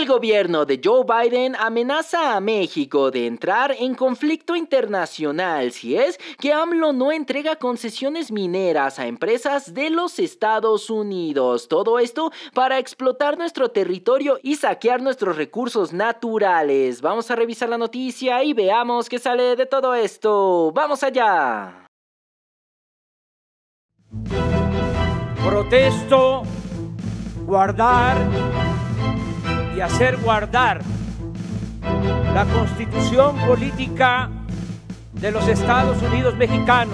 El gobierno de Joe Biden amenaza a México de entrar en conflicto internacional si es que AMLO no entrega concesiones mineras a empresas de los Estados Unidos. Todo esto para explotar nuestro territorio y saquear nuestros recursos naturales. Vamos a revisar la noticia y veamos qué sale de todo esto. ¡Vamos allá! Protesto guardar y hacer guardar la Constitución política de los Estados Unidos mexicanos.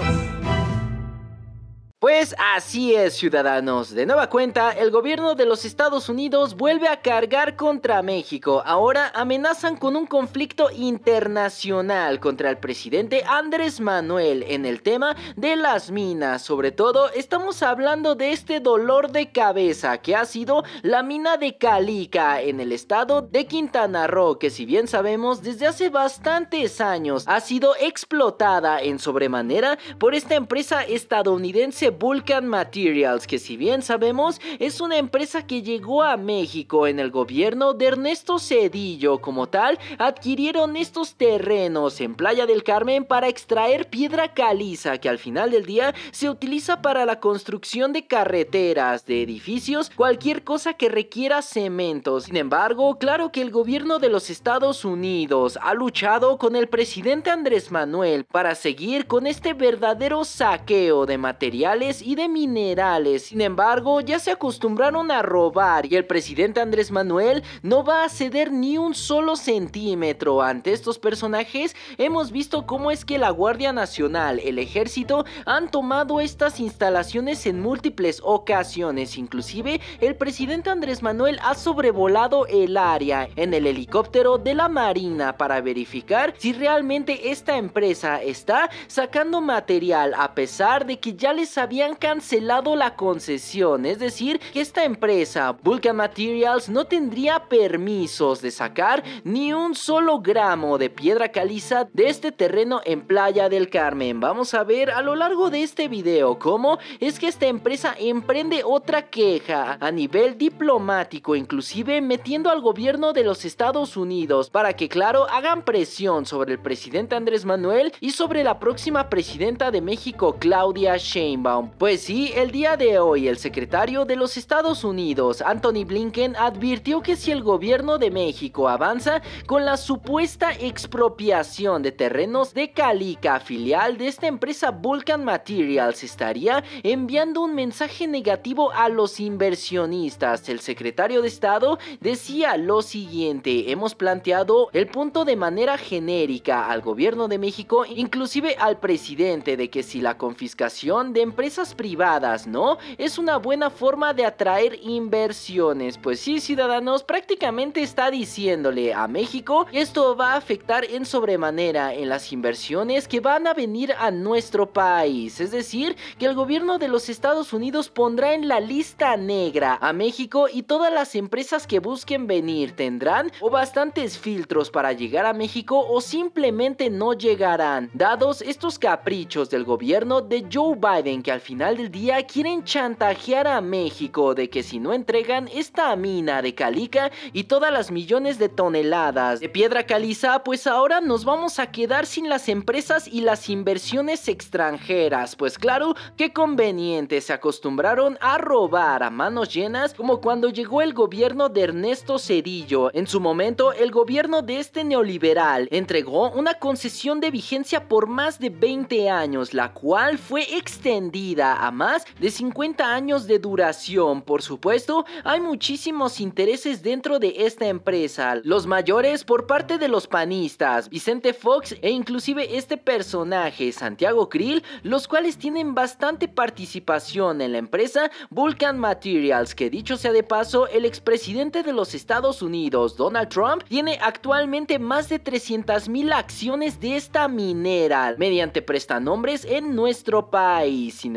Pues así es, ciudadanos. De nueva cuenta, el gobierno de los Estados Unidos vuelve a cargar contra México. Ahora amenazan con un conflicto internacional contra el presidente Andrés Manuel en el tema de las minas. Sobre todo, estamos hablando de este dolor de cabeza que ha sido la mina de Calica en el estado de Quintana Roo, que si bien sabemos, desde hace bastantes años ha sido explotada en sobremanera por esta empresa estadounidense Vulcan Materials, que si bien sabemos es una empresa que llegó a México en el gobierno de Ernesto Zedillo. Como tal, adquirieron estos terrenos en Playa del Carmen para extraer piedra caliza, que al final del día se utiliza para la construcción de carreteras, de edificios, cualquier cosa que requiera cemento. Sin embargo, claro que el gobierno de los Estados Unidos ha luchado con el presidente Andrés Manuel para seguir con este verdadero saqueo de materiales y de minerales. Sin embargo, ya se acostumbraron a robar y el presidente Andrés Manuel no va a ceder ni un solo centímetro ante estos personajes. Hemos visto cómo es que la Guardia Nacional, el Ejército, han tomado estas instalaciones en múltiples ocasiones. Inclusive, el presidente Andrés Manuel ha sobrevolado el área en el helicóptero de la Marina para verificar si realmente esta empresa está sacando material, a pesar de que ya les habían cancelado la concesión. Es decir, que esta empresa Vulcan Materials no tendría permisos de sacar ni un solo gramo de piedra caliza de este terreno en Playa del Carmen. Vamos a ver a lo largo de este video cómo es que esta empresa emprende otra queja a nivel diplomático, inclusive metiendo al gobierno de los Estados Unidos para que, claro, hagan presión sobre el presidente Andrés Manuel y sobre la próxima presidenta de México, Claudia Sheinbaum. Pues sí, el día de hoy el secretario de los Estados Unidos, Antony Blinken, advirtió que si el gobierno de México avanza con la supuesta expropiación de terrenos de Calica, filial de esta empresa Vulcan Materials, estaría enviando un mensaje negativo a los inversionistas. El secretario de Estado decía lo siguiente: hemos planteado el punto de manera genérica al gobierno de México, inclusive al presidente, de que si la confiscación de empresas privadas no es una buena forma de atraer inversiones. Pues sí, ciudadanos, prácticamente está diciéndole a México que esto va a afectar en sobremanera en las inversiones que van a venir a nuestro país. Es decir, que el gobierno de los Estados Unidos pondrá en la lista negra a México y todas las empresas que busquen venir tendrán o bastantes filtros para llegar a México o simplemente no llegarán, dados estos caprichos del gobierno de Joe Biden, que al final del día quieren chantajear a México de que si no entregan esta mina de Calica y todas las millones de toneladas de piedra caliza, pues ahora nos vamos a quedar sin las empresas y las inversiones extranjeras. Pues claro, qué conveniente, se acostumbraron a robar a manos llenas, como cuando llegó el gobierno de Ernesto Zedillo. En su momento, el gobierno de este neoliberal entregó una concesión de vigencia por más de 20 años, la cual fue extendida a más de 50 años de duración. Por supuesto, hay muchísimos intereses dentro de esta empresa, los mayores por parte de los panistas, Vicente Fox e inclusive este personaje, Santiago Krill, los cuales tienen bastante participación en la empresa Vulcan Materials, que dicho sea de paso, el expresidente de los Estados Unidos, Donald Trump, tiene actualmente más de 300,000 acciones de esta minera mediante prestanombres en nuestro país. Sin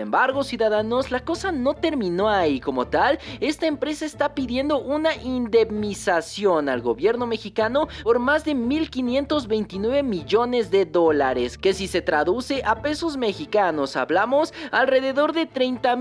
embargo, ciudadanos, la cosa no terminó ahí. Como tal, esta empresa está pidiendo una indemnización al gobierno mexicano por más de 1.529 millones de dólares, que si se traduce a pesos mexicanos hablamos alrededor de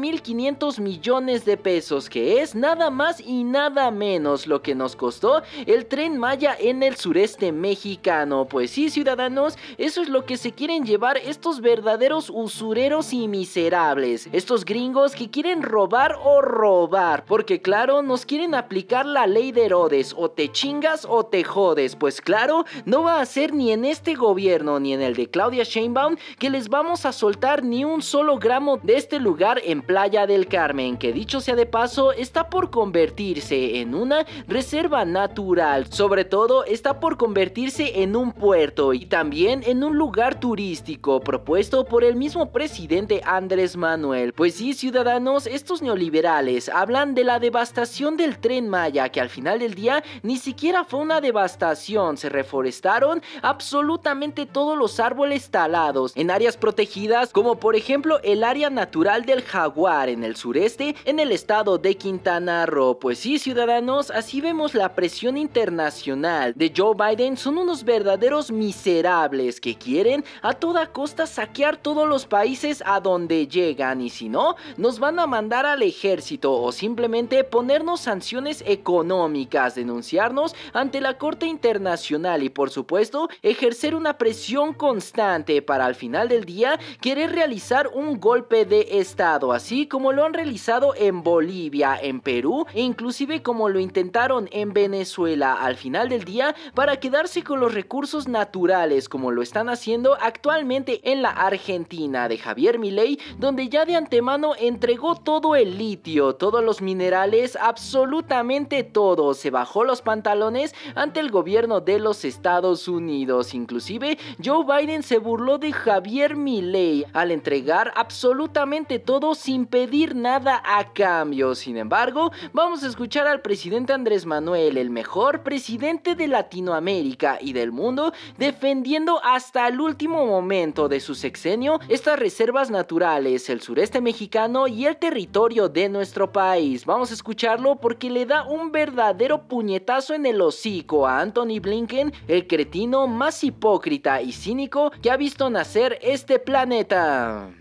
30.500 millones de pesos, que es nada más y nada menos lo que nos costó el Tren Maya en el sureste mexicano. Pues sí, ciudadanos, eso es lo que se quieren llevar estos verdaderos usureros y miserables, estos gringos que quieren robar o robar, porque claro, nos quieren aplicar la ley de Herodes: o te chingas o te jodes. Pues claro, no va a ser ni en este gobierno ni en el de Claudia Sheinbaum que les vamos a soltar ni un solo gramo de este lugar en Playa del Carmen, que dicho sea de paso, está por convertirse en una reserva natural. Sobre todo, está por convertirse en un puerto y también en un lugar turístico propuesto por el mismo presidente Andrés Manuel. Pues sí, ciudadanos, estos neoliberales hablan de la devastación del Tren Maya, que al final del día ni siquiera fue una devastación. Se reforestaron absolutamente todos los árboles talados en áreas protegidas, como por ejemplo el área natural del Jaguar en el sureste, en el estado de Quintana Roo. Pues sí, ciudadanos, así vemos la presión internacional de Joe Biden. Son unos verdaderos miserables que quieren a toda costa saquear todos los países a donde llegan, y si no, nos van a mandar al ejército o simplemente ponernos sanciones económicas, denunciarnos ante la Corte Internacional y por supuesto ejercer una presión constante para al final del día querer realizar un golpe de estado, así como lo han realizado en Bolivia, en Perú e inclusive como lo intentaron en Venezuela. Al final del día, para quedarse con los recursos naturales, como lo están haciendo actualmente en la Argentina de Javier Milei, donde ya de antemano entregó todo el litio, todos los minerales, absolutamente todo. Se bajó los pantalones ante el gobierno de los Estados Unidos. Inclusive Joe Biden se burló de Javier Milei al entregar absolutamente todo sin pedir nada a cambio. Sin embargo, vamos a escuchar al presidente Andrés Manuel, el mejor presidente de Latinoamérica y del mundo, defendiendo hasta el último momento de su sexenio estas reservas naturales, el sureste mexicano y el territorio de nuestro país. Vamos a escucharlo porque le da un verdadero puñetazo en el hocico a Antony Blinken, el cretino más hipócrita y cínico que ha visto nacer este planeta.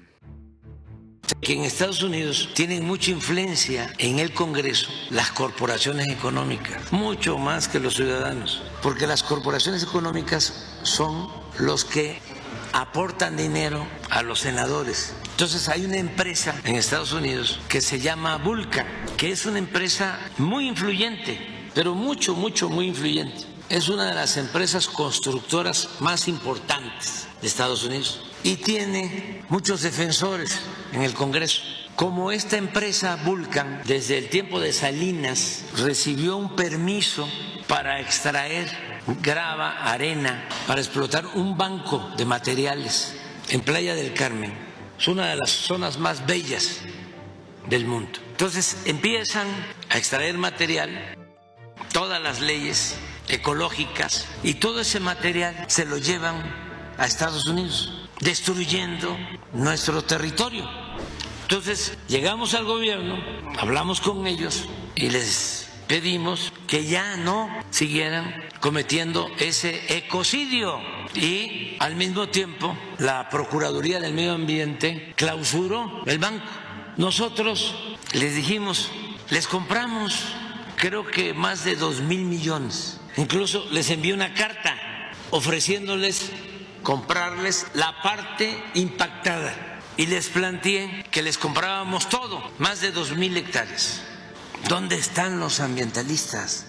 Que en Estados Unidos tienen mucha influencia en el Congreso las corporaciones económicas, mucho más que los ciudadanos, porque las corporaciones económicas son los que aportan dinero a los senadores. Entonces hay una empresa en Estados Unidos que se llama Vulcan, que es una empresa muy influyente, pero muy influyente. Es una de las empresas constructoras más importantes de Estados Unidos y tiene muchos defensores en el Congreso. Como esta empresa Vulcan, desde el tiempo de Salinas, recibió un permiso para extraer grava, arena, para explotar un banco de materiales en Playa del Carmen. Es una de las zonas más bellas del mundo. Entonces empiezan a extraer material, todas las leyes ecológicas, y todo ese material se lo llevan a Estados Unidos, destruyendo nuestro territorio. Entonces llegamos al gobierno, hablamos con ellos y les pedimos que ya no siguieran cometiendo ese ecocidio, y al mismo tiempo la Procuraduría del Medio Ambiente clausuró el banco. Nosotros les dijimos, les compramos creo que más de 2,000 millones. Incluso les envié una carta ofreciéndoles comprarles la parte impactada y les planteé que les comprábamos todo, más de 2,000 hectáreas. ¿Dónde están los ambientalistas?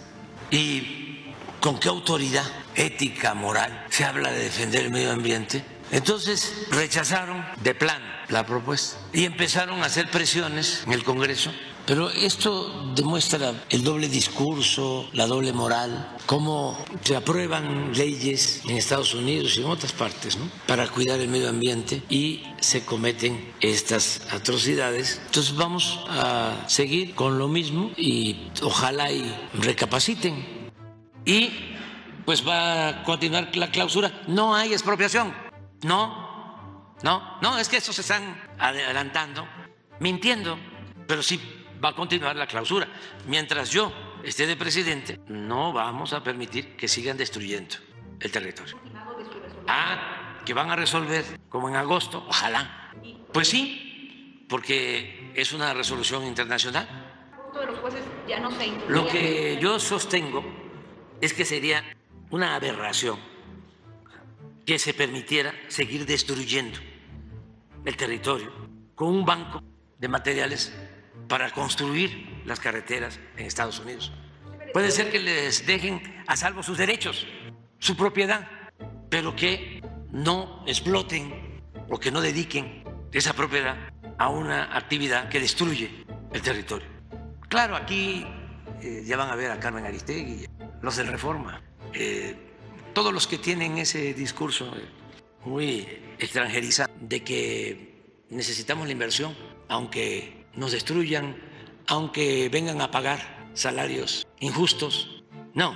¿Y con qué autoridad ética, moral se habla de defender el medio ambiente? Entonces rechazaron de plano la propuesta y empezaron a hacer presiones en el Congreso. Pero esto demuestra el doble discurso, la doble moral, cómo se aprueban leyes en Estados Unidos y en otras partes, ¿no?, para cuidar el medio ambiente, y se cometen estas atrocidades. Entonces vamos a seguir con lo mismo y ojalá y recapaciten. Y pues va a continuar la clausura. No hay expropiación. No, es que estos se están adelantando mintiendo, pero sí va a continuar la clausura. Mientras yo esté de presidente, no vamos a permitir que sigan destruyendo el territorio. Que van a resolver como en agosto, ojalá. Pues sí, porque es una resolución internacional. De los jueces ya no se incluye. Lo que yo sostengo es que sería una aberración que se permitiera seguir destruyendo el territorio con un banco de materiales para construir las carreteras en Estados Unidos. Puede ser que les dejen a salvo sus derechos, su propiedad, pero que no exploten o que no dediquen esa propiedad a una actividad que destruye el territorio. Claro, aquí ya van a ver a Carmen Aristegui, los del Reforma, todos los que tienen ese discurso muy extranjerizado de que necesitamos la inversión, aunque nos destruyan, aunque vengan a pagar salarios injustos. No.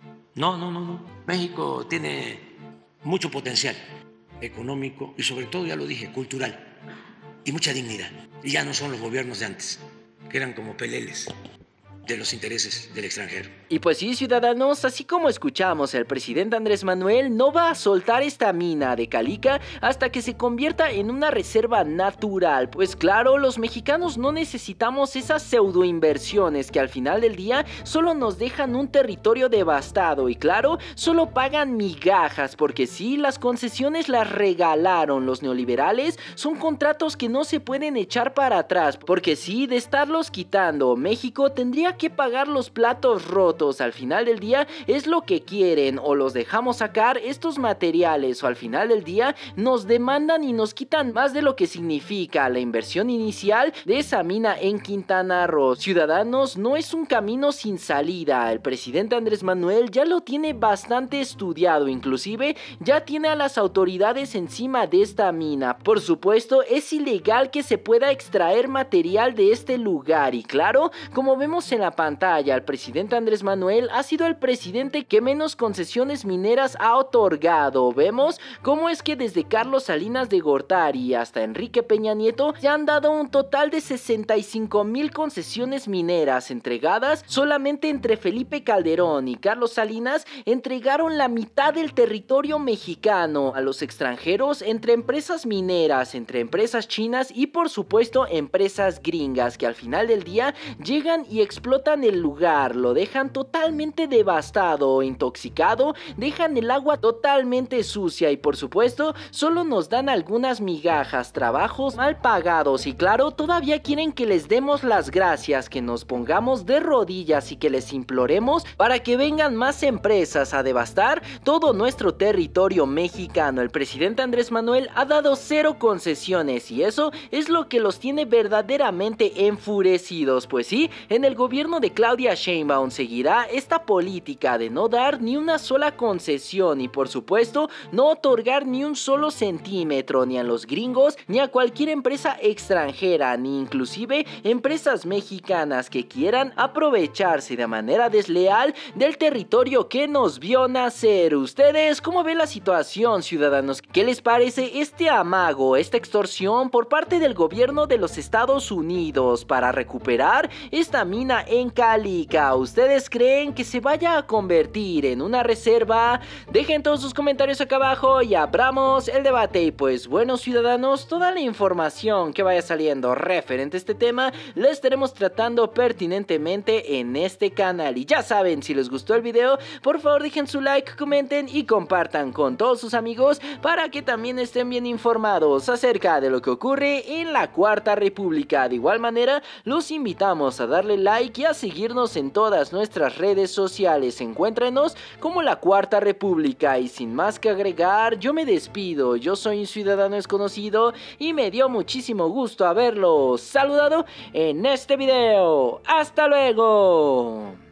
México tiene mucho potencial económico y sobre todo, ya lo dije, cultural y mucha dignidad. Y ya no son los gobiernos de antes, que eran como peleles de los intereses del extranjero. Y pues sí, ciudadanos, así como escuchamos, el presidente Andrés Manuel no va a soltar esta mina de Calica hasta que se convierta en una reserva natural. Pues claro, los mexicanos no necesitamos esas pseudoinversiones que al final del día solo nos dejan un territorio devastado y claro, solo pagan migajas, porque sí, las concesiones las regalaron los neoliberales, son contratos que no se pueden echar para atrás, porque sí, de estarlos quitando, México tendría que pagar los platos rotos. Al final del día es lo que quieren, o los dejamos sacar estos materiales, o al final del día nos demandan y nos quitan más de lo que significa la inversión inicial de esa mina en Quintana Roo. Ciudadanos, no es un camino sin salida. El presidente Andrés Manuel ya lo tiene bastante estudiado, inclusive ya tiene a las autoridades encima de esta mina. Por supuesto, es ilegal que se pueda extraer material de este lugar y claro, como vemos en la pantalla, el presidente Andrés Manuel ha sido el presidente que menos concesiones mineras ha otorgado. Vemos cómo es que desde Carlos Salinas de Gortari hasta Enrique Peña Nieto ya han dado un total de 65,000 concesiones mineras entregadas. Solamente entre Felipe Calderón y Carlos Salinas entregaron la mitad del territorio mexicano a los extranjeros, entre empresas mineras, entre empresas chinas y por supuesto empresas gringas que al final del día llegan y explotan el lugar, lo dejan totalmente devastado, intoxicado, dejan el agua totalmente sucia y por supuesto solo nos dan algunas migajas, trabajos mal pagados y claro, todavía quieren que les demos las gracias, que nos pongamos de rodillas y que les imploremos para que vengan más empresas a devastar todo nuestro territorio mexicano. El presidente Andrés Manuel ha dado 0 concesiones y eso es lo que los tiene verdaderamente enfurecidos. Pues sí, en el gobierno de Claudia Sheinbaum seguirá esta política de no dar ni una sola concesión y por supuesto no otorgar ni un solo centímetro ni a los gringos ni a cualquier empresa extranjera ni inclusive empresas mexicanas que quieran aprovecharse de manera desleal del territorio que nos vio nacer. ¿Ustedes cómo ven la situación, ciudadanos? ¿Qué les parece este amago, esta extorsión por parte del gobierno de los Estados Unidos para recuperar esta mina en Calica? ¿Ustedes creen que se vaya a convertir en una reserva? Dejen todos sus comentarios acá abajo y abramos el debate. Y pues bueno, ciudadanos, toda la información que vaya saliendo referente a este tema la estaremos tratando pertinentemente en este canal. Y ya saben, si les gustó el video, por favor dejen su like, comenten y compartan con todos sus amigos para que también estén bien informados acerca de lo que ocurre en la Cuarta República. De igual manera, los invitamos a darle like y a seguirnos en todas nuestras redes sociales. Encuéntrenos como la Cuarta República. Y sin más que agregar, yo me despido. Yo soy un ciudadano desconocido y me dio muchísimo gusto haberlos saludado en este video. ¡Hasta luego!